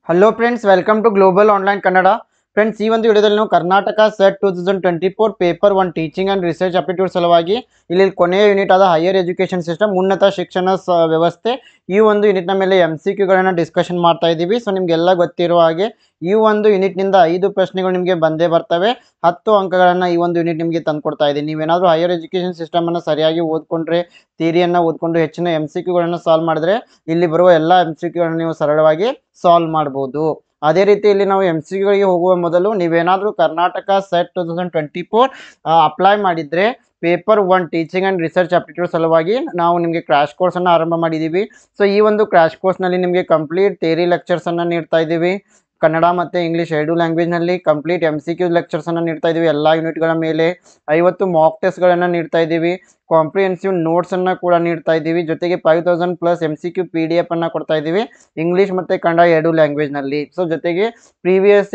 Hello friends, welcome to global online Kannada. Friends, ಈ ಒಂದು ವಿಡಿಯೋದಲ್ಲಿ ನಾವು Karnataka SET 2024 paper 1 teaching and research aptitude ಸಲುವಾಗಿ ಇಲ್ಲಿ ಕೊನೆಯ ಯೂನಿಟ್ ಆದ ಹೈಯರ್ ಎಜುಕೇಷನ್ ಸಿಸ್ಟಮ್ ಉನ್ನತ ಶಿಕ್ಷಣ ವ್ಯವಸ್ಥೆ ಈ ಒಂದು ಯೂನಿಟ್ನ ಮೇಲೆ MCQಗಳನ್ನು ಡಿಸ್ಕಷನ್ ಮಾಡ್ತಾ ಇದ್ದೀವಿ. ಸೊ ನಿಮಗೆಲ್ಲ ಗೊತ್ತಿರುವ ಹಾಗೆ ಈ ಒಂದು ಯೂನಿಟ್ನಿಂದ 5 ಪ್ರಶ್ನೆಗಳು ನಿಮಗೆ ಬಂದೇ ಬರ್ತವೆ. 10 ಅಂಕಗಳನ್ನು ಈ ಒಂದು ಯೂನಿಟ್ ನಿಮಗೆ ತಂದುಕೊಡ್ತಾ ಇದೆ. ನೀವೇನಾದರೂ ಹೈಯರ್ ಎಜುಕೇಷನ್ ಸಿಸ್ಟಮನ್ನು ಸರಿಯಾಗಿ ಓದ್ಕೊಂಡ್ರೆ, ಥಿಯರಿಯನ್ನು ಓದ್ಕೊಂಡು ಹೆಚ್ಚಿನ MCQಗಳನ್ನು ಸಾಲ್ವ್ ಮಾಡಿದ್ರೆ ಇಲ್ಲಿ ಬರುವ ಎಲ್ಲ MCQಗಳನ್ನು ನೀವು ಸರಳವಾಗಿ ಸಾಲ್ವ್ ಮಾಡ್ಬೋದು. ಅದೇ ರೀತಿ ಇಲ್ಲಿ ನಾವು MCQಗಳಿಗೆ ಹೋಗುವ ಮೊದಲು ನೀವೇನಾದರೂ ಕರ್ನಾಟಕ ಸೆಟ್ 2024 ಅಪ್ಲೈ ಮಾಡಿದರೆ paper 1 teaching and research aptitude ಸಲುವಾಗಿ ನಾವು ನಿಮಗೆ ಕ್ರ್ಯಾಶ್ ಕೋರ್ಸನ್ನು ಆರಂಭ ಮಾಡಿದ್ದೀವಿ. ಸೊ ಈ ಒಂದು ಕ್ರ್ಯಾಶ್ ಕೋರ್ಸ್ನಲ್ಲಿ ನಿಮಗೆ ಕಂಪ್ಲೀಟ್ ಥಿಯರಿ ಲೆಕ್ಚರ್ಸನ್ನು ನೀಡ್ತಾ ಇದ್ದೀವಿ. ಕನ್ನಡ ಮತ್ತು ಇಂಗ್ಲೀಷ್ ಎರಡು ಲ್ಯಾಂಗ್ವೇಜ್ನಲ್ಲಿ ಕಂಪ್ಲೀಟ್ MCQ ಲೆಕ್ಚರ್ಸನ್ನು ನೀಡ್ತಾ ಇದ್ದೀವಿ. ಎಲ್ಲ ಯೂನಿಟ್ಗಳ ಮೇಲೆ 50 ಮಾಕ್ ಟೆಸ್ಟ್ಗಳನ್ನು ನೀಡ್ತಾ ಇದ್ದೀವಿ. ಕಾಂಪ್ರಿಹೆನ್ಸಿವ್ ನೋಟ್ಸನ್ನು ಕೂಡ ನೀಡ್ತಾ ಇದ್ದೀವಿ. ಜೊತೆಗೆ 5000+ MCQ PDF ಅನ್ನು ಕೊಡ್ತಾ ಇದ್ದೀವಿ ಇಂಗ್ಲೀಷ್ ಮತ್ತು ಕನ್ನಡ ಎರಡು ಲ್ಯಾಂಗ್ವೇಜ್ನಲ್ಲಿ. ಸೊ ಜೊತೆಗೆ ಪ್ರೀವಿಯಸ್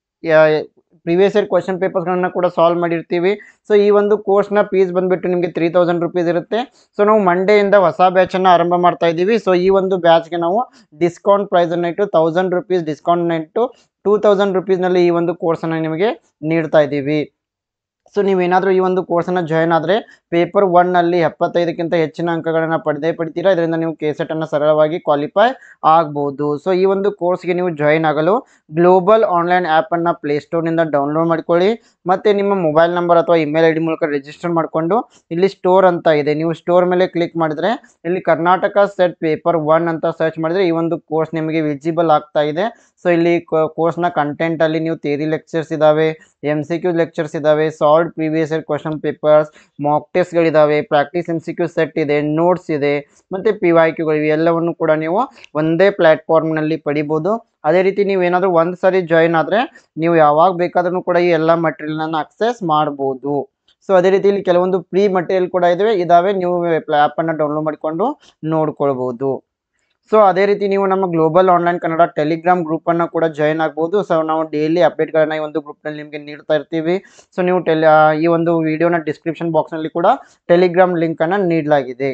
ಇಯರ್ ಕ್ವಶನ್ ಪೇಪರ್ಸ್ಗಳನ್ನು ಕೂಡ ಸಾಲ್ವ್ ಮಾಡಿರ್ತೀವಿ. ಸೊ ಈ ಒಂದು ಕೋರ್ಸ್ನ ಫೀಸ್ ಬಂದುಬಿಟ್ಟು ನಿಮಗೆ 3000 ರುಪೀಸ್ ಇರುತ್ತೆ. ಸೊ ನಾವು ಮಂಡೆಯಿಂದ ಹೊಸ ಬ್ಯಾಚನ್ನು ಆರಂಭ ಮಾಡ್ತಾ ಇದ್ದೀವಿ. ಸೊ ಈ ಒಂದು ಬ್ಯಾಚ್ಗೆ ನಾವು ಡಿಸ್ಕೌಂಟ್ ಪ್ರೈಸನ್ನು ಇಟ್ಟು 1000 ರುಪೀಸ್ ಡಿಸ್ಕೌಂಟ್ನ ಇಟ್ಟು 2000 ರುಪೀಸ್ನಲ್ಲಿ ಈ ಒಂದು ಕೋರ್ಸನ್ನು ನಿಮಗೆ ನೀಡ್ತಾ ಇದ್ದೀವಿ. ಸೊ ನೀವೇನಾದರೂ ಈ ಒಂದು ಕೋರ್ಸನ್ನು ಜಾಯ್ನ್ ಆದರೆ ಪೇಪರ್ 1ನಲ್ಲಿ 75ಕ್ಕಿಂತ ಹೆಚ್ಚಿನ ಅಂಕಗಳನ್ನು ಪಡಿತೀರಾ. ಇದರಿಂದ ನೀವು KCET ಅನ್ನು ಸರಳವಾಗಿ ಕ್ವಾಲಿಫೈ ಆಗ್ಬೋದು. ಸೊ ಈ ಒಂದು ಕೋರ್ಸ್ಗೆ ನೀವು ಜಾಯ್ನ್ ಆಗಲು ಗ್ಲೋಬಲ್ ಆನ್ಲೈನ್ ಆ್ಯಪನ್ನು ಪ್ಲೇಸ್ಟೋರ್ನಿಂದ ಡೌನ್ಲೋಡ್ ಮಾಡ್ಕೊಳ್ಳಿ ಮತ್ತು ನಿಮ್ಮ ಮೊಬೈಲ್ ನಂಬರ್ ಅಥವಾ ಇಮೇಲ್ ID ಮೂಲಕ ರಿಜಿಸ್ಟರ್ ಮಾಡಿಕೊಂಡು ಇಲ್ಲಿ ಸ್ಟೋರ್ ಅಂತ ಇದೆ, ನೀವು ಸ್ಟೋರ್ ಮೇಲೆ ಕ್ಲಿಕ್ ಮಾಡಿದರೆ ಇಲ್ಲಿ ಕರ್ನಾಟಕ ಸೆಟ್ ಪೇಪರ್ 1 ಅಂತ ಸರ್ಚ್ ಮಾಡಿದರೆ ಈ ಒಂದು ಕೋರ್ಸ್ ನಿಮಗೆ ವಿಸಿಬಲ್ ಆಗ್ತಾ ಇದೆ. ಸೊ ಇಲ್ಲಿ ಕೋರ್ಸ್ನ ಕಂಟೆಂಟಲ್ಲಿ ನೀವು ಥಿಯರಿ ಲೆಕ್ಚರ್ಸ್ ಇದ್ದಾವೆ, MCQ ಲೆಕ್ಚರ್ಸ್ ಇದ್ದಾವೆ, solved previous year question papers, mock ಟೆಸ್ಟ್ಗಳಿದ್ದಾವೆ, ಪ್ರಾಕ್ಟೀಸ್ MCQ ಸೆಟ್ ಇದೆ, ನೋಟ್ಸ್ ಇದೆ ಮತ್ತು PYQಗಳು ಇವೆಲ್ಲವನ್ನು ಕೂಡ ನೀವು ಒಂದೇ ಪ್ಲ್ಯಾಟ್ಫಾರ್ಮ್ನಲ್ಲಿ ಪಡಿಬೋದು. ಅದೇ ರೀತಿ ನೀವೇನಾದರೂ ಒಂದು ಸಾರಿ ಜಾಯ್ನ್ ಆದರೆ ನೀವು ಯಾವಾಗ ಬೇಕಾದ್ರೂ ಕೂಡ ಈ ಎಲ್ಲ ಮಟೀರಿಯಲನ್ನು ಅಕ್ಸೆಸ್ ಮಾಡ್ಬೋದು. ಸೊ ಅದೇ ರೀತಿ ಇಲ್ಲಿ ಕೆಲವೊಂದು ಪ್ರೀ ಮಟೀರಿಯಲ್ ಕೂಡ ಇದಾವೆ, ನೀವು ಆ್ಯಪನ್ನು ಡೌನ್ಲೋಡ್ ಮಾಡಿಕೊಂಡು ನೋಡ್ಕೊಳ್ಬೋದು. ಸೊ ಅದೇ ರೀತಿ ನೀವು ನಮ್ಮ ಗ್ಲೋಬಲ್ ಆನ್ಲೈನ್ ಕನ್ನಡ ಟೆಲಿಗ್ರಾಮ್ ಗ್ರೂಪನ್ನು ಕೂಡ ಜಾಯ್ನ್ ಆಗ್ಬೋದು. ಸೊ ನಾವು ಡೈಲಿ ಅಪ್ಡೇಟ್ಗಳನ್ನು ಈ ಒಂದು ಗ್ರೂಪ್ನಲ್ಲಿ ನಿಮಗೆ ನೀಡ್ತಾ ಇರ್ತೀವಿ. ಸೊ ನೀವು ಈ ಒಂದು ವಿಡಿಯೋನ ಡಿಸ್ಕ್ರಿಪ್ಷನ್ ಬಾಕ್ಸ್ನಲ್ಲಿ ಕೂಡ ಟೆಲಿಗ್ರಾಮ್ ಲಿಂಕನ್ನು ನೀಡಲಾಗಿದೆ.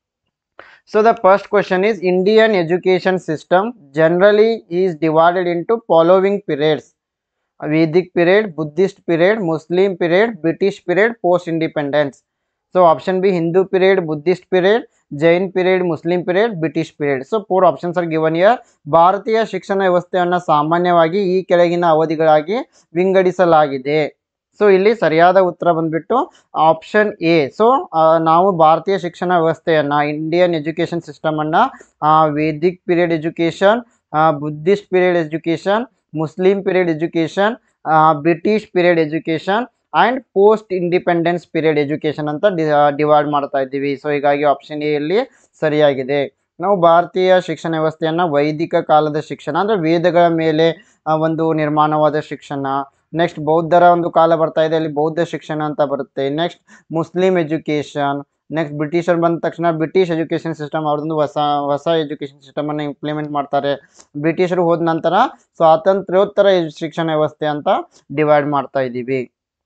So the first question is, Indian education system generally is divided into following periods: Vedic period, Buddhist period, Muslim period, British period, post-independence. So option B, Hindu period, Buddhist period, Jain period, Muslim period, British period. So 4 options are given here. ಭಾರತೀಯ ಶಿಕ್ಷಣ ವ್ಯವಸ್ಥೆಯನ್ನು ಸಾಮಾನ್ಯವಾಗಿ ಈ ಕೆಳಗಿನ ಅವಧಿಗಳಾಗಿ ವಿಂಗಡಿಸಲಾಗಿದೆ. So ಇಲ್ಲಿ ಸರಿಯಾದ ಉತ್ತರ ಬಂದುಬಿಟ್ಟು ಆಪ್ಷನ್ ಎ. ಸೊ ನಾವು ಭಾರತೀಯ ಶಿಕ್ಷಣ ವ್ಯವಸ್ಥೆಯನ್ನು, ಇಂಡಿಯನ್ ಎಜುಕೇಷನ್ ಸಿಸ್ಟಮನ್ನು Vedic period education, Buddhist period education, Muslim period education, British period education and post independence period education ಅಂತ ಡಿವೈಡ್ ಮಾಡ್ತಾ ಇದ್ದೀವಿ. ಸೊ ಹೀಗಾಗಿ ಆಪ್ಷನ್ ಎ ಇಲ್ಲಿ ಸರಿಯಾಗಿದೆ. ನಾವು ಭಾರತೀಯ ಶಿಕ್ಷಣ ವ್ಯವಸ್ಥೆಯನ್ನು ವೈದಿಕ ಕಾಲದ ಶಿಕ್ಷಣ ಅಂದರೆ ವೇದಗಳ ಮೇಲೆ ಒಂದು ನಿರ್ಮಾಣವಾದ ಶಿಕ್ಷಣ, ನೆಕ್ಸ್ಟ್ ಬೌದ್ಧರ ಒಂದು ಕಾಲ ಬರ್ತಾ ಇದೆ, ಅಲ್ಲಿ ಬೌದ್ಧ ಶಿಕ್ಷಣ ಅಂತ ಬರುತ್ತೆ. ನೆಕ್ಸ್ಟ್ ಮುಸ್ಲಿಂ ಎಜುಕೇಷನ್, ನೆಕ್ಸ್ಟ್ ಬ್ರಿಟಿಷರು ಬಂದ ತಕ್ಷಣ ಬ್ರಿಟಿಷ್ ಎಜುಕೇಷನ್ ಸಿಸ್ಟಮ್, ಅವ್ರದ್ದು ಹೊಸ ಎಜುಕೇಷನ್ ಸಿಸ್ಟಮನ್ನು ಇಂಪ್ಲಿಮೆಂಟ್ ಮಾಡ್ತಾರೆ. ಬ್ರಿಟಿಷರು ಹೋದ ನಂತರ ಸ್ವಾತಂತ್ರ್ಯೋತ್ತರ ಶಿಕ್ಷಣ ವ್ಯವಸ್ಥೆ ಅಂತ ಡಿವೈಡ್ ಮಾಡ್ತಾ ಇದ್ದೀವಿ.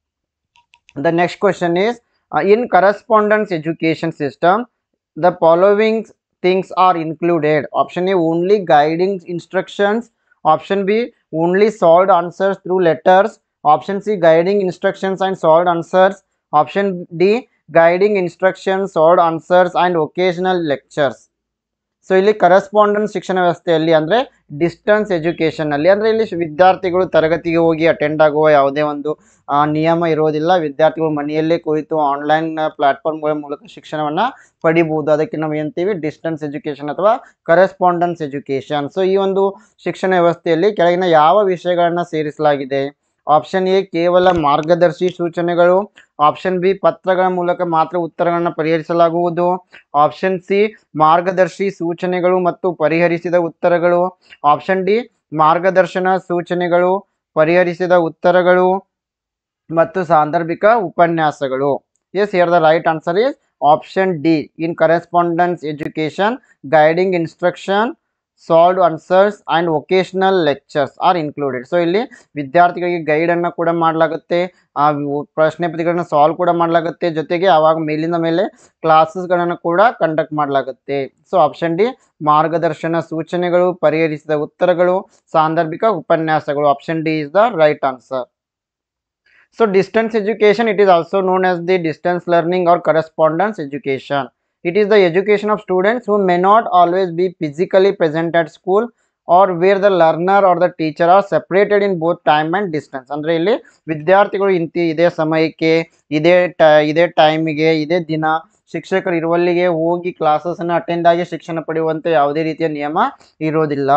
The next question is, in correspondence education system, the following things are included. Option A, only guiding instructions. Option B, only solved answers through letters. Option C, guiding instructions and solved answers. Option D, guiding instructions, solved answers and occasional lectures. So ಇಲ್ಲಿ correspondence ಶಿಕ್ಷಣ ವ್ಯವಸ್ಥೆಯಲ್ಲಿ ಅಂದರೆ distance ಎಜುಕೇಷನಲ್ಲಿ ಅಂದರೆ ಇಲ್ಲಿ ವಿದ್ಯಾರ್ಥಿಗಳು ತರಗತಿಗೆ ಹೋಗಿ attend ಆಗುವ ಯಾವುದೇ ಒಂದು ನಿಯಮ ಇರೋದಿಲ್ಲ. ವಿದ್ಯಾರ್ಥಿಗಳು ಮನೆಯಲ್ಲೇ ಕುಳಿತು ಆನ್ಲೈನ್ ಪ್ಲ್ಯಾಟ್ಫಾರ್ಮ್ಗಳ ಮೂಲಕ ಶಿಕ್ಷಣವನ್ನು ಪಡಿಬೋದು. ಅದಕ್ಕೆ ನಾವು ಏನಂತೀವಿ, ಡಿಸ್ಟೆನ್ಸ್ ಎಜುಕೇಷನ್ ಅಥವಾ ಕರೆಸ್ಪಾಂಡೆನ್ಸ್ ಎಜುಕೇಷನ್. ಸೊ ಈ ಒಂದು ಶಿಕ್ಷಣ ವ್ಯವಸ್ಥೆಯಲ್ಲಿ ಕೆಳಗಿನ ಯಾವ ವಿಷಯಗಳನ್ನು ಸೇರಿಸಲಾಗಿದೆ? ಆಪ್ಷನ್ ಎ, ಕೇವಲ ಮಾರ್ಗದರ್ಶಿ ಸೂಚನೆಗಳು. ಆಪ್ಷನ್ ಬಿ, ಪತ್ರಗಳ ಮೂಲಕ ಮಾತ್ರ ಉತ್ತರಗಳನ್ನು ಪರಿಹರಿಸಲಾಗುವುದು. ಆಪ್ಷನ್ ಸಿ, ಮಾರ್ಗದರ್ಶಿ ಸೂಚನೆಗಳು ಮತ್ತು ಪರಿಹರಿಸಿದ ಉತ್ತರಗಳು. ಆಪ್ಷನ್ ಡಿ, ಮಾರ್ಗದರ್ಶನ ಸೂಚನೆಗಳು, ಪರಿಹರಿಸಿದ ಉತ್ತರಗಳು ಮತ್ತು ಸಾಂದರ್ಭಿಕ ಉಪನ್ಯಾಸಗಳು. Yes, here the right answer is option D. In correspondence education, guiding instruction, solved answers and vocational lectures are included. So ಇಲ್ಲಿ ವಿದ್ಯಾರ್ಥಿಗಳಿಗೆ ಗೈಡನ್ನು ಕೂಡ ಮಾಡಲಾಗುತ್ತೆ, ಆ ಪ್ರಶ್ನೆ ಪತ್ರಿಕೆಗಳನ್ನ ಸಾಲ್ವ್ ಕೂಡ ಮಾಡಲಾಗುತ್ತೆ, ಜೊತೆಗೆ ಆವಾಗ ಮೇಲಿಂದ ಮೇಲೆ ಕ್ಲಾಸಸ್ಗಳನ್ನು ಕೂಡ ಕಂಡಕ್ಟ್ ಮಾಡಲಾಗುತ್ತೆ. ಸೊ ಆಪ್ಷನ್ ಡಿ ಮಾರ್ಗದರ್ಶನ ಸೂಚನೆಗಳು, ಪರಿಹರಿಸಿದ ಉತ್ತರಗಳು, ಸಾಂದರ್ಭಿಕ ಉಪನ್ಯಾಸಗಳು. Option D is the right answer. So distance education, it is also known as the distance learning or correspondence education. It is the education of students who may not always be physically present at school or where the learner or the teacher are separated in both time and distance. ಅಂದರೆ ಇಲ್ಲಿ ವಿದ್ಯಾರ್ಥಿಗಳು ಇದೇ ಸಮಯಕ್ಕೆ ಇದೇ ಟೈಮಿಗೆ ಇದೇ ದಿನ ಶಿಕ್ಷಕರು ಇರುವಲ್ಲಿಗೆ ಹೋಗಿ ಕ್ಲಾಸಸ್ಸನ್ನು ಅಟೆಂಡ್ ಆಗಿ ಶಿಕ್ಷಣ ಪಡೆಯುವಂತೆ ಯಾವುದೇ ರೀತಿಯ ನಿಯಮ ಇರೋದಿಲ್ಲ.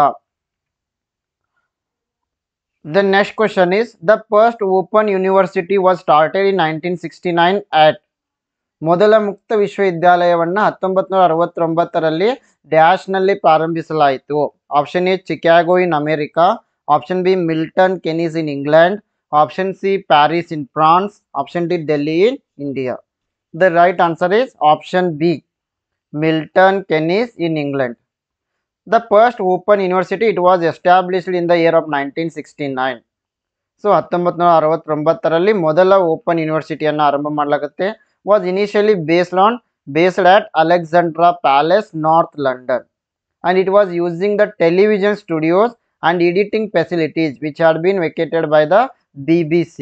The next question is, the first open university was started in 1969 at. ಮೊದಲ ಮುಕ್ತ ವಿಶ್ವವಿದ್ಯಾಲಯವನ್ನು 1969ರಲ್ಲಿ ಡ್ಯಾಶ್ನಲ್ಲಿ ಪ್ರಾರಂಭಿಸಲಾಯಿತು. Option A Chicago in America, option B Milton Keynes in England, option C Paris in France, option D Delhi in India. The right answer is option B Milton Keynes in England. The first open university, it was established in the year of 1969. So 1969ರಲ್ಲಿ ಮೊದಲ open ಯೂನಿವರ್ಸಿಟಿಯನ್ನು ಆರಂಭ ಮಾಡಲಾಗುತ್ತೆ. Was initially based at Alexandra Palace, North London, and it was using the television studios and editing facilities which had been vacated by the BBC.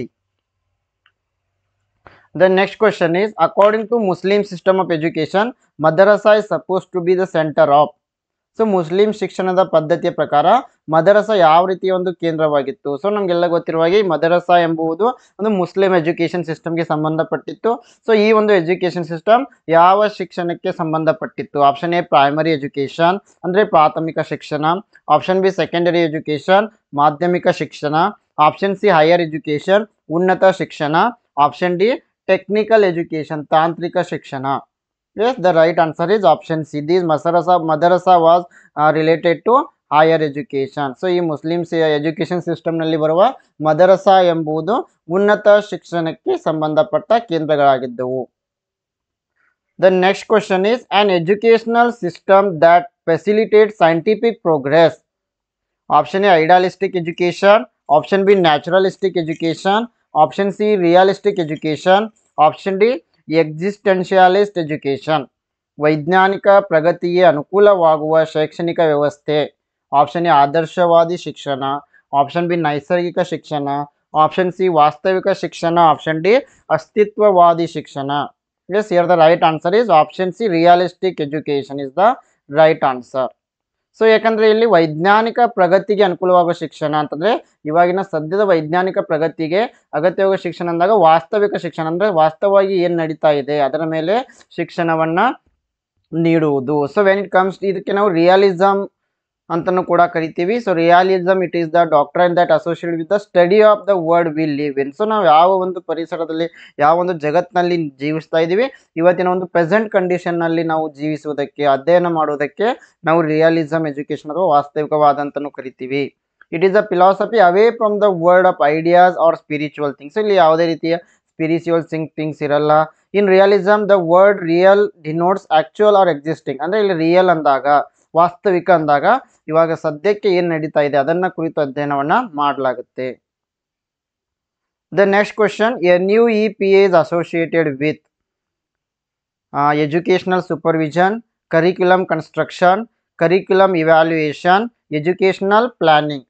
The next question is, according to Muslim system of education, madrasa is supposed to be the center of. So Muslim ಶಿಕ್ಷಣದ ಪದ್ಧತಿಯ ಪ್ರಕಾರ ಮದರಸ ಯಾವ ರೀತಿಯ ಒಂದು ಕೇಂದ್ರವಾಗಿತ್ತು. So ನಮಗೆಲ್ಲ ಗೊತ್ತಿರುವ ಹಾಗೆ ಮದರಸ ಎಂಬುದು ಒಂದು ಮುಸ್ಲಿಂ ಎಜುಕೇಷನ್ ಸಿಸ್ಟಮ್ಗೆ ಸಂಬಂಧಪಟ್ಟಿತ್ತು. ಸೊ ಈ ಒಂದು ಎಜುಕೇಷನ್ ಸಿಸ್ಟಮ್ ಯಾವ ಶಿಕ್ಷಣಕ್ಕೆ ಸಂಬಂಧಪಟ್ಟಿತ್ತು? ಆಪ್ಷನ್ ಎ ಪ್ರೈಮರಿ ಎಜುಕೇಷನ್ ಅಂದರೆ ಪ್ರಾಥಮಿಕ ಶಿಕ್ಷಣ, ಆಪ್ಷನ್ ಬಿ ಸೆಕೆಂಡರಿ ಎಜುಕೇಷನ್ ಮಾಧ್ಯಮಿಕ ಶಿಕ್ಷಣ, ಆಪ್ಷನ್ ಸಿ ಹೈಯರ್ ಎಜುಕೇಷನ್ ಉನ್ನತ ಶಿಕ್ಷಣ, ಆಪ್ಷನ್ ಡಿ ಟೆಕ್ನಿಕಲ್ ಎಜುಕೇಷನ್ ತಾಂತ್ರಿಕ ಶಿಕ್ಷಣ. Yes, the right answer is option C. This madrasa was related to higher education. So ಈ ಮುಸ್ಲಿಂ ಎಜುಕೇಷನ್ ಸಿಸ್ಟಮ್ನಲ್ಲಿ ಬರುವ ಮದರಸ ಎಂಬುದು ಉನ್ನತ ಶಿಕ್ಷಣಕ್ಕೆ ಸಂಬಂಧಪಟ್ಟ ಕೇಂದ್ರಗಳಾಗಿದ್ದವು. The next question is, an educational system that facilitates scientific progress. Option A idealistic education, option B naturalistic education, option C realistic education, option D existentialist education. ವೈಜ್ಞಾನಿಕ ಪ್ರಗತಿಗೆ ಅನುಕೂಲವಾಗುವ ಶೈಕ್ಷಣಿಕ ವ್ಯವಸ್ಥೆ. ಆಪ್ಷನ್ ಎ ಆದರ್ಶವಾದಿ ಶಿಕ್ಷಣ, ಆಪ್ಷನ್ ಬಿ ನೈಸರ್ಗಿಕ ಶಿಕ್ಷಣ, option C ವಾಸ್ತವಿಕ ಶಿಕ್ಷಣ, ಆಪ್ಷನ್ ಡಿ ಅಸ್ತಿತ್ವವಾದಿ ಶಿಕ್ಷಣ. Yes, here the right answer is option C realistic education is the right answer. So ಯಾಕಂದರೆ ಇಲ್ಲಿ ವೈಜ್ಞಾನಿಕ ಪ್ರಗತಿಗೆ ಅನುಕೂಲವಾಗುವ ಶಿಕ್ಷಣ ಅಂತಂದರೆ ಇವಾಗಿನ ಸದ್ಯದ ವೈಜ್ಞಾನಿಕ ಪ್ರಗತಿಗೆ ಅಗತ್ಯವಾಗುವ ಶಿಕ್ಷಣ ಅಂದಾಗ ವಾಸ್ತವಿಕ ಶಿಕ್ಷಣ ಅಂದರೆ ವಾಸ್ತವವಾಗಿ ಏನು ನಡೀತಾ ಇದೆ ಅದರ ಮೇಲೆ ಶಿಕ್ಷಣವನ್ನು ನೀಡುವುದು. ಸೊ ವೆನ್ ಇಟ್ ಕಮ್ಸ್ ಇದಕ್ಕೆ ನಾವು ರಿಯಲಿಸಮ್ ಅಂತಲೂ ಕೂಡ ಕರಿತೀವಿ. So realism it is the doctrine that associated with the study of the world we live in. So ನಾವು ಯಾವ ಒಂದು ಪರಿಸರದಲ್ಲಿ ಯಾವ ಒಂದು ಜಗತ್ತಿನಲ್ಲಿ ಜೀವಿಸ್ತಾ ಇದ್ದೀವಿ, ಇವತ್ತಿನ ಒಂದು ಪ್ರೆಸೆಂಟ್ ಕಂಡೀಷನ್ನಲ್ಲಿ ನಾವು ಜೀವಿಸುವುದಕ್ಕೆ ಅಧ್ಯಯನ ಮಾಡುವುದಕ್ಕೆ ನಾವು ರಿಯಲಿಸಮ್ ಎಜುಕೇಷನ್ ಅಥವಾ ವಾಸ್ತವಿಕವಾದಂತನೂ ಕರಿತೀವಿ. It is a philosophy away from the world of ideas or spiritual things. ಇಲ್ಲಿ ಯಾವುದೇ ರೀತಿಯ ಸ್ಪಿರಿಚುವಲ್ ಥಿಂಗ್ಸ್ ಇರಲ್ಲ. In realism the word real denotes actual or existing. ಅಂದರೆ ಇಲ್ಲಿ ರಿಯಲ್ ಅಂದಾಗ ವಾಸ್ತವಿಕ ಅಂದಾಗ ಇವಾಗ ಸದ್ಯಕ್ಕೆ ಏನು ನಡೀತಾ ಇದೆ ಅದನ್ನು ಕುರಿತು ಅಧ್ಯಯನವನ್ನು ಮಾಡಲಾಗುತ್ತೆ. The next question, NUEPA is associated with educational supervision, curriculum construction, curriculum evaluation, educational planning.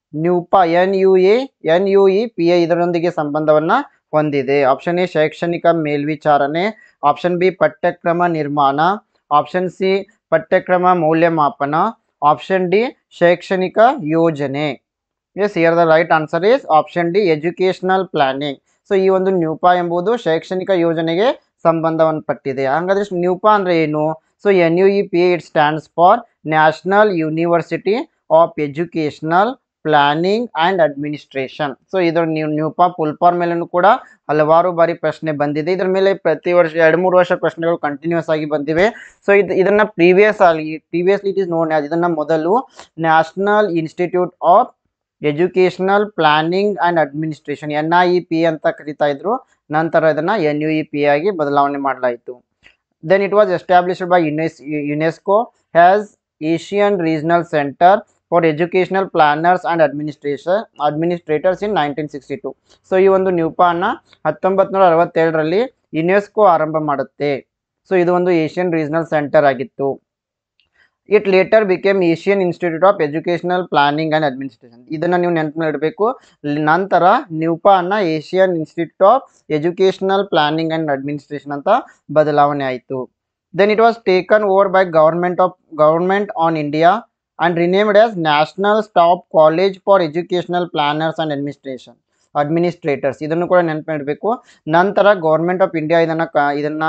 NUEPA ಇದರೊಂದಿಗೆ ಸಂಬಂಧವನ್ನು ಹೊಂದಿದೆ. ಆಪ್ಷನ್ ಎ ಶೈಕ್ಷಣಿಕ ಮೇಲ್ವಿಚಾರಣೆ, ಆಪ್ಷನ್ ಬಿ ಪಠ್ಯಕ್ರಮ ನಿರ್ಮಾಣ, ಆಪ್ಷನ್ ಸಿ ಪಠ್ಯಕ್ರಮ ಮೌಲ್ಯಮಾಪನ, ಆಪ್ಷನ್ ಡಿ ಶೈಕ್ಷಣಿಕ ಯೋಜನೆ. Yes, here the right answer is option D educational planning. So ಈ ಒಂದು ನ್ಯೂಪಾ ಎಂಬುದು ಶೈಕ್ಷಣಿಕ ಯೋಜನೆಗೆ ಸಂಬಂಧವನ್ನು ಪಟ್ಟಿದೆ. ಹಾಗಾದರೆ ನ್ಯೂಪಾ ಅಂದರೆ ಏನು? So NUEPA it stands for National University of Educational Planning and Administration. So ಇದರ ನ್ಯೂಪಾ ಫುಲ್ ಫಾರ್ಮ್ ಮೇಲೂ ಕೂಡ ಹಲವಾರು ಬಾರಿ ಪ್ರಶ್ನೆ ಬಂದಿದೆ. ಇದರ ಮೇಲೆ ಪ್ರತಿ ವರ್ಷ 2-3 ವರ್ಷ ಪ್ರಶ್ನೆಗಳು ಕಂಟಿನ್ಯೂಸ್ ಆಗಿ ಬಂದಿವೆ. ಸೊ ಇದನ್ನು previously it is known as, ಇದನ್ನು ಮೊದಲು National Institute of Educational Planning and Administration NIEPA ಅಂತ ಕರಿತಾ ಇದ್ರು. ನಂತರ ಇದನ್ನು NUEPA ಆಗಿ ಬದಲಾವಣೆ ಮಾಡಲಾಯಿತು. Then it was established by UNESCO has Asian regional Centre for Educational Planners and Administrators in 1962. So ಈ ಒಂದು ನ್ಯೂಪಾನ 1962ರಲ್ಲಿ ಯುನೆಸ್ಕೋ ಆರಂಭ ಮಾಡುತ್ತೆ. ಸೊ ಇದು ಒಂದು ಏಷಿಯನ್ ರೀಜನಲ್ ಸೆಂಟರ್ ಆಗಿತ್ತು. It later became Asian Institute of Educational Planning and Administration. ಇದನ್ನು ನೀವು ನೆನಪಿಡಬೇಕು. ನಂತರ ನ್ಯೂಪಾನ Asian Institute of Educational Planning and Administration ಅಂತ ಬದಲಾವಣೆ ಆಯಿತು. Then it was taken over by government on India and renamed as National Staff College for Educational Planners and Administrators. ಇದನ್ನು ಕೂಡ ನೆನಪಿಡಬೇಕು. ನಂತರ ಗೌರ್ಮೆಂಟ್ ಆಫ್ ಇಂಡಿಯಾ ಇದನ್ನ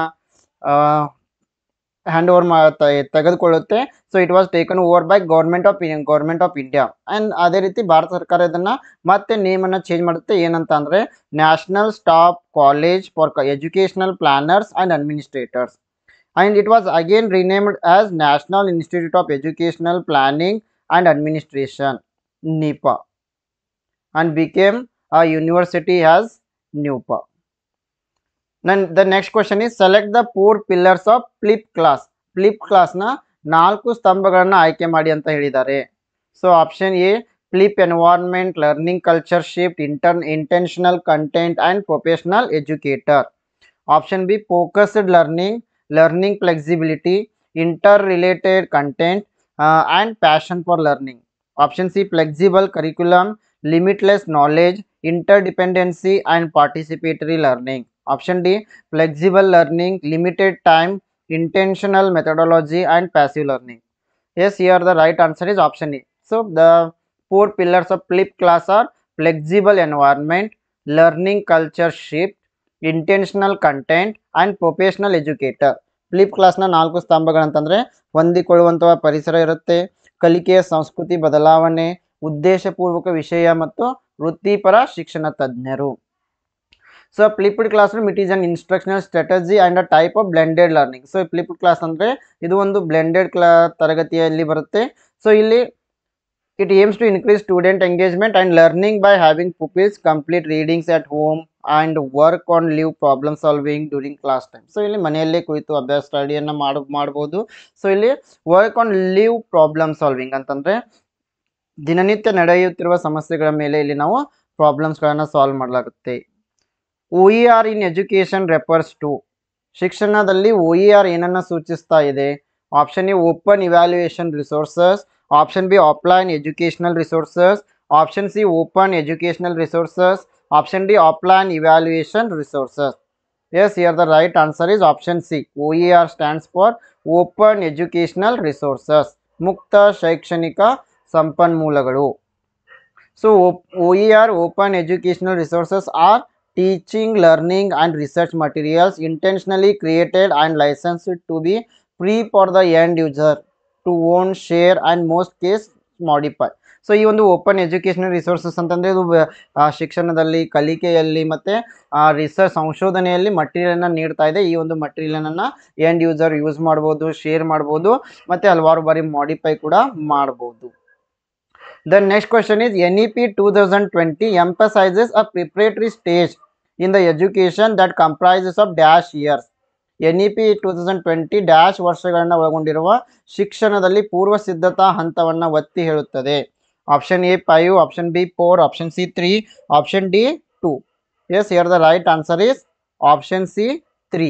ಹ್ಯಾಂಡ್ ಓವರ್ ತೆಗೆದುಕೊಳ್ಳುತ್ತೆ. So it was taken over by government of India and ಅದೇ ರೀತಿ ಭಾರತ ಸರ್ಕಾರ ಇದನ್ನು ಮತ್ತೆ ನೇಮನ್ನು ಚೇಂಜ್ ಮಾಡುತ್ತೆ. ಏನಂತ ಅಂದರೆ National Staff College for Educational Planners and Administrators. And it was again renamed as National Institute of Educational Planning and Administration (NIPA) and became a university as NUPA. Then the next question is select the 4 pillars of flip class. Flip class na 4 ಸ್ತಂಭಗಳನ್ನು ಆಯ್ಕೆ ಮಾಡಿ ಅಂತ ಹೇಳಿದ್ದಾರೆ. So option A flip environment, learning culture shift, intentional content and professional educator. Option B focused learning flexibility, interrelated content and passion for learning. Option C flexible curriculum, limitless knowledge, interdependency and participatory learning. Option D flexible learning, limited time, intentional methodology and passive learning. Yes, here the right answer is option A. So the 4 pillars of flip class are flexible environment, learning culture shift, intentional content and professional educator. Flip ಕ್ಲಾಸ್ನ 4 ಸ್ತಂಭಗಳಂತಂದರೆ ಹೊಂದಿಕೊಳ್ಳುವಂತಹ ಪರಿಸರ ಇರುತ್ತೆ, ಕಲಿಕೆಯ ಸಂಸ್ಕೃತಿ ಬದಲಾವಣೆ, ಉದ್ದೇಶಪೂರ್ವಕ ವಿಷಯ ಮತ್ತು ವೃತ್ತಿಪರ ಶಿಕ್ಷಣ ತಜ್ಞರು. So flipped classroom it is an instructional strategy and a type of blended learning. So flipped class ಅಂದರೆ ಇದು ಒಂದು ಬ್ಲೆಂಡೆಡ್ ತರಗತಿಯಲ್ಲಿ ಬರುತ್ತೆ. ಸೊ ಇಲ್ಲಿ it aims to increase student engagement and learning by having pupils complete readings at home and work on live problem solving during class time. So ಇಲ್ಲಿ ಮನೆಯಲ್ಲೇ ಕುಳಿತು ಅಭ್ಯಾಸ ಸ್ಟಡಿಯನ್ನು ಮಾಡ್ಬೋದು. ಸೊ ಇಲ್ಲಿ work on live problem solving ಅಂತಂದರೆ ದಿನನಿತ್ಯ ನಡೆಯುತ್ತಿರುವ ಸಮಸ್ಯೆಗಳ ಮೇಲೆ ಇಲ್ಲಿ ನಾವು ಪ್ರಾಬ್ಲಮ್ಸ್ಗಳನ್ನು ಸಾಲ್ವ್ ಮಾಡಲಾಗುತ್ತೆ. OER in education refers to. ಶಿಕ್ಷಣದಲ್ಲಿ OER ಏನನ್ನು ಸೂಚಿಸ್ತಾ ಇದೆ? Option A open evaluation resources, option B offline educational resources, option C open educational resources, option D offline evaluation resources. Yes, here the right answer is option C. OER stands for open educational resources, ಮುಕ್ತ ಶೈಕ್ಷಣಿಕ ಸಂಪನ್ಮೂಲಗಳು. So OER open educational resources are teaching, learning and research materials intentionally created and licensed to be free for the end user to own, share and most case modify. So ಈ ಒಂದು open educational resources ಅಂತಂದರೆ ಇದು ಶಿಕ್ಷಣದಲ್ಲಿ, ಕಲಿಕೆಯಲ್ಲಿ ಮತ್ತು research ಸಂಶೋಧನೆಯಲ್ಲಿ ಮಟೀರಿಯಲನ್ನು ನೀಡ್ತಾ ಇದೆ. ಈ ಒಂದು ಮಟೀರಿಯಲನ್ನು ಎಂಡ್ ಯೂಸರ್ ಯೂಸ್ ಮಾಡ್ಬೋದು, ಶೇರ್ ಮಾಡ್ಬೋದು ಮತ್ತು ಹಲವಾರು ಬಾರಿ ಮಾಡಿಫೈ ಕೂಡ ಮಾಡ್ಬೋದು. The next question is NEP 2020 emphasizes a preparatory stage in the education that comprises of dash years. NEP 2020 dash ವರ್ಷಗಳನ್ನು ಒಳಗೊಂಡಿರುವ ಶಿಕ್ಷಣದಲ್ಲಿ ಪೂರ್ವ ಸಿದ್ಧತಾ ಹಂತವನ್ನು ಒತ್ತಿ ಹೇಳುತ್ತದೆ. Option A 5, option B 4, option C 3, option D 2. Yes, here the right answer is option C 3.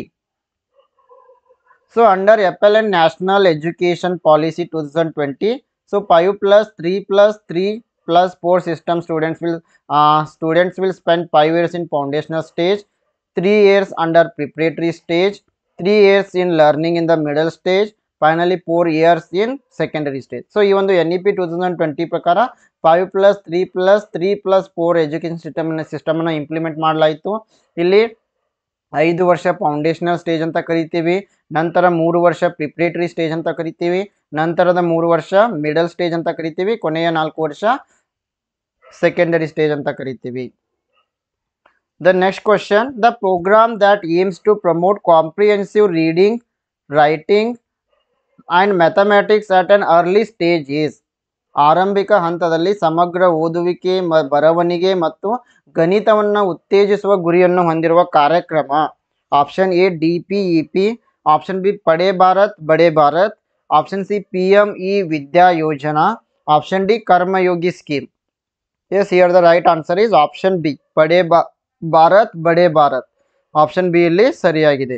So under FLN national education policy 2020, so 5 plus 3 plus 3 plus 4 system students will spend 5 years in foundational stage, 3 years under preparatory stage, 3 years in learning in the middle stage, finally 4 years in secondary stage. So ಈ ಒಂದು NEP 2020 ಪ್ರಕಾರ 5 plus 3 plus 3 plus 4 education ಸಿಸ್ಟಮನ್ನು implement ಮಾಡಲಾಯಿತು. ಇಲ್ಲಿ 5 ವರ್ಷ foundational stage ಅಂತ ಕರಿತೀವಿ, ನಂತರ 3 ವರ್ಷ ಪ್ರಿಪ್ರೇಟರಿ ಸ್ಟೇಜ್ ಅಂತ ಕರಿತೀವಿ, ನಂತರದ 3 ವರ್ಷ ಮಿಡಲ್ ಸ್ಟೇಜ್ ಅಂತ ಕರಿತೀವಿ, ಕೊನೆಯ 4 ವರ್ಷ ಸೆಕೆಂಡರಿ ಸ್ಟೇಜ್ ಅಂತ ಕರಿತೀವಿ. The next question, the program that aims to promote comprehensive reading, writing and mathematics at an early stage is. ಆರಂಭಿಕ ಹಂತದಲ್ಲಿ ಸಮಗ್ರ ಓದುವಿಕೆ, ಬರವಣಿಗೆ ಮತ್ತು ಗಣಿತವನ್ನು ಉತ್ತೇಜಿಸುವ ಗುರಿಯನ್ನು ಹೊಂದಿರುವ ಕಾರ್ಯಕ್ರಮ. Option A DPEP, option B Padhe Bharat Badhe Bharat, option C PME Vidya Yojana, option D Karmayogi scheme. Yes, here the right answer is option B, Bharat Badhe Bharat. Option B ಇಲ್ಲಿ ಸರಿಯಾಗಿದೆ.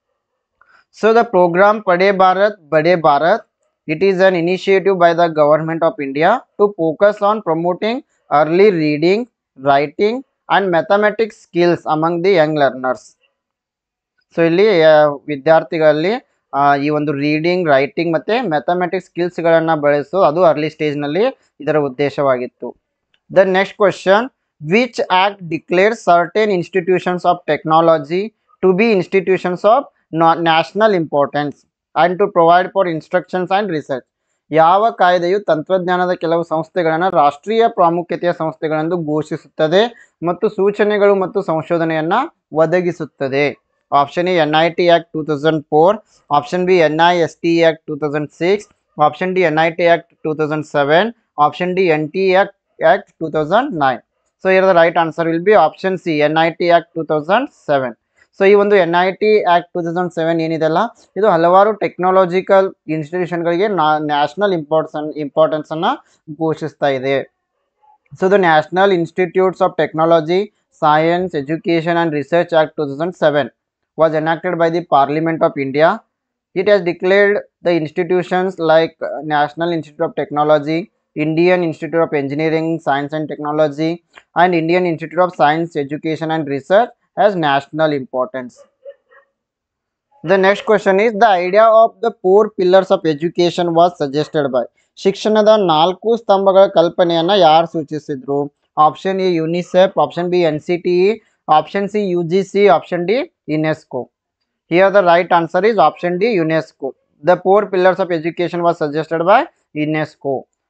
So the program Padhe Bharat Badhe Bharat, it is an initiative by the government of India to focus on promoting early reading, writing and mathematics skills among the young learners. So ಇಲ್ಲಿ ವಿದ್ಯಾರ್ಥಿಗಳಲ್ಲಿ ಈ ಒಂದು reading, writing ಮತ್ತು mathematics ಸ್ಕಿಲ್ಸ್ಗಳನ್ನು ಬೆಳೆಸು, ಅದು ಅರ್ಲಿ ಸ್ಟೇಜ್ನಲ್ಲಿ ಇದರ ಉದ್ದೇಶವಾಗಿತ್ತು. The next question, which act declare certain institutions of technology to be institutions of national importance and to provide for instructions and research? ಯಾವ ಕಾಯ್ದೆಯು ತಂತ್ರಜ್ಞಾನದ ಕೆಲವು ಸಂಸ್ಥೆಗಳನ್ನು ರಾಷ್ಟ್ರೀಯ ಪ್ರಾಮುಖ್ಯತೆಯ ಸಂಸ್ಥೆಗಳೆಂದು ಘೋಷಿಸುತ್ತದೆ ಮತ್ತು ಸೂಚನೆಗಳು ಮತ್ತು ಸಂಶೋಧನೆಯನ್ನು ಒದಗಿಸುತ್ತದೆ? Option A NIT Act 2004, option B NIST Act 2006, option D NIT Act 2007, option D NT Act 2009. So here the right answer will be option C NIT Act 2007. So ಈ ಒಂದು NIT Act 2007 ಏನಿದೆಲ್ಲ, ಇದು ಹಲವಾರು ಟೆಕ್ನಾಲಜಿಕಲ್ ಇನ್ಸ್ಟಿಟ್ಯೂಷನ್ಗಳಿಗೆ ನ್ಯಾಷನಲ್ ಇಂಪಾರ್ಟೆನ್ಸನ್ನು ಘೋಷಿಸ್ತಾ ಇದೆ. So the national institutes of technology, science, education and research act 2007 was enacted by the Parliament of India. It has declared the institutions like National Institute of Technology, Indian Institute of Engineering, Science and Technology and Indian Institute of Science, Education and Research as national importance. The next question is, the idea of the 4 pillars of education was suggested by? ಶಿಕ್ಷಣದ 4 ಸ್ತಂಭಗಳ ಕಲ್ಪನೆಯನ್ನು ಯಾರು ಸೂಚಿಸಿದ್ರು? Option A UNICEF, option B NCTE, option C UGC, option D UNESCO. Here the right answer is option D, UNESCO. The 4 pillars of education was suggested by UNESCO.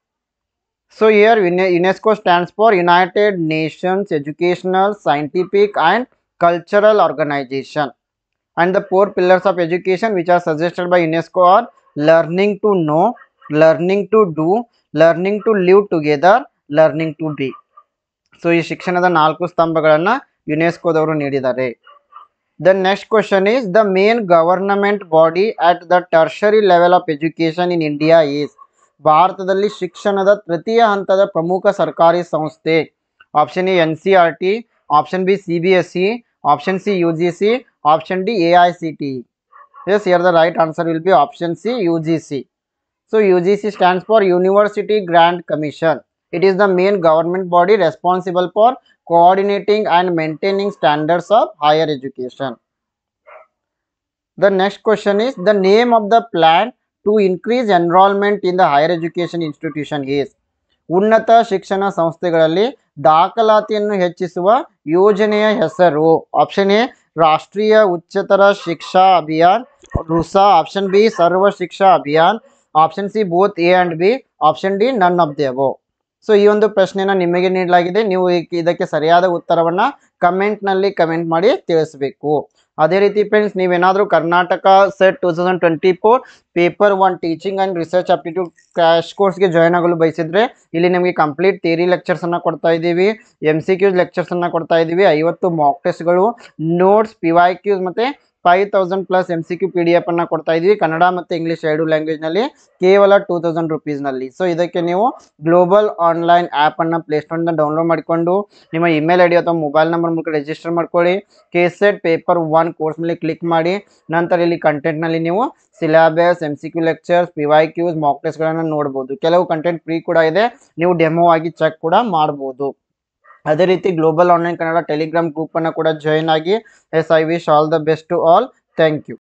So here UNESCO stands for United Nations Educational, Scientific and Cultural Organization. And the 4 pillars of education which are suggested by UNESCO are learning to know, learning to do, learning to live together, learning to be. So ಈ ಶಿಕ್ಷಣದ 4 ಸ್ತಂಭಗಳನ್ನು ಯುನೆಸ್ಕೋದವರು ನೀಡಿದ್ದಾರೆ. The next question is, the main government body at the tertiary level of education in India is? ಭಾರತದಲ್ಲಿ ಶಿಕ್ಷಣದ ತೃತೀಯ ಹಂತದ ಪ್ರಮುಖ ಸರ್ಕಾರಿ ಸಂಸ್ಥೆ? Option A NCERT, option B CBSE, option C UGC, option D AICTE. Yes, here the right answer will be option C, UGC. So UGC stands for University Grant Commission. It is the main government body responsible for coordinating and maintaining standards of higher education. The next question is, the name of the plan to increase enrollment in the higher education institution is? ಉನ್ನತ ಶಿಕ್ಷಣ ಸಂಸ್ಥೆಗಳಲ್ಲಿ ದಾಖಲಾತಿಯನ್ನು ಹೆಚ್ಚಿಸುವ ಯೋಜನೆಯ ಹೆಸರು? Option A Rashtriya Uchchatar Shiksha Abhiyan, RUSA, option B Sarva Shiksha Abhiyan, option C both A and B, option D none of the above. So ಈ ಒಂದು ಪ್ರಶ್ನೆನ ನಿಮಗೆ ನೀಡಲಾಗಿದೆ. ನೀವು ಇದಕ್ಕೆ ಸರಿಯಾದ ಉತ್ತರವನ್ನು ಕಮೆಂಟ್ನಲ್ಲಿ ಕಮೆಂಟ್ ಮಾಡಿ ತಿಳಿಸಬೇಕು. ಅದೇ ರೀತಿ ಫ್ರೆಂಡ್ಸ್, ನೀವೇನಾದರೂ Karnataka SET 2024 paper 1 teaching and research aptitude crash ಕೋರ್ಸ್ಗೆ ಜಾಯ್ನ್ ಆಗಲು ಬಯಸಿದರೆ, ಇಲ್ಲಿ ನಿಮಗೆ ಕಂಪ್ಲೀಟ್ ಥಿಯರಿ ಲೆಕ್ಚರ್ಸನ್ನು ಕೊಡ್ತಾ ಇದ್ದೀವಿ, MCQs ಲೆಕ್ಚರ್ಸನ್ನು ಕೊಡ್ತಾ ಇದ್ದೀವಿ, 50 ಮಾಕ್ ಟೆಸ್ಟ್ಗಳು, ನೋಟ್ಸ್, PYQs ಮತ್ತು 5000+ MCQ PDF ಅನ್ನು ಕೊಡ್ತಾ ಇದ್ದೀವಿ. ಕನ್ನಡ ಮತ್ತು ಇಂಗ್ಲೀಷ್ 2 ಲ್ಯಾಂಗ್ವೇಜ್ನಲ್ಲಿ ಕೇವಲ 2000 ರುಪೀಸ್ನಲ್ಲಿ. ಸೊ ಇದಕ್ಕೆ ನೀವು ಗ್ಲೋಬಲ್ ಆನ್ಲೈನ್ ಆ್ಯಪನ್ನು ಪ್ಲೇಸ್ಟೋರಿಂದ ಡೌನ್ಲೋಡ್ ಮಾಡಿಕೊಂಡು ನಿಮ್ಮ ಇಮೇಲ್ ID ಅಥವಾ ಮೊಬೈಲ್ ನಂಬರ್ ಮೂಲಕ ರಿಜಿಸ್ಟರ್ ಮಾಡ್ಕೊಳ್ಳಿ. KSET ಪೇಪರ್ 1 ಕೋರ್ಸ್ ಮೇಲೆ ಕ್ಲಿಕ್ ಮಾಡಿ. ನಂತರ ಇಲ್ಲಿ ಕಂಟೆಂಟ್ನಲ್ಲಿ ನೀವು syllabus, MCQ lectures, PYQs, mock ಟೆಸ್ಟ್ಗಳನ್ನು ನೋಡ್ಬೋದು. ಕೆಲವು ಕಂಟೆಂಟ್ ಫ್ರೀ ಕೂಡ ಇದೆ, ನೀವು ಡೆಮೋ ಆಗಿ ಚೆಕ್ ಕೂಡ ಮಾಡ್ಬೋದು. ಅದೇ ರೀತಿ ಗ್ಲೋಬಲ್ ಆನ್ಲೈನ್ ಕನ್ನಡ ಟೆಲಿಗ್ರಾಮ್ ಗ್ರೂಪನ್ನು ಕೂಡ ಜಾಯ್ನ್ ಆಗಿ. Yes, I wish all the best to all. Thank you.